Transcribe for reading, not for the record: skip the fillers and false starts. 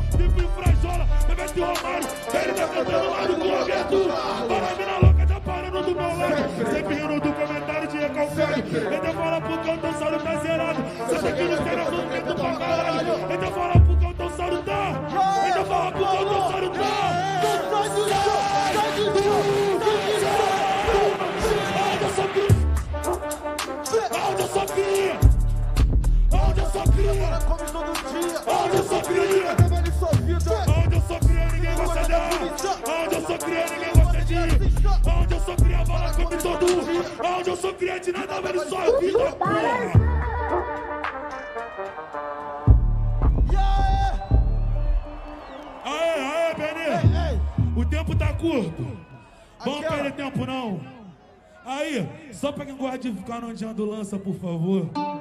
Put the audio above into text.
tipo frajola, Bebeto e Romário. Ele tá cantando lá do clube aberto. Para a mina louca, tá parando do meu lado. Sempre rindo do comentário de recalcado. Então fala pro Cantossauro tá zerado. Você tá aqui no cenário do vento pra caralho. Então fala pro Cantossauro tá. Então fala pro Cantossauro tá. Onde eu sou cria? Onde eu sou cria? Onde eu sou cria? Onde eu sou cria, ninguém gosta de. Onde eu sou cria, ninguém gosta de. Onde eu sou cria, bola come todo. Onde eu sou cria, de nada vale só eu vida, porra. Aê, Benê. O tempo tá curto. Vamos perder tempo não. Aí, só pra quem gosta de ficar no onde ando lança, por favor.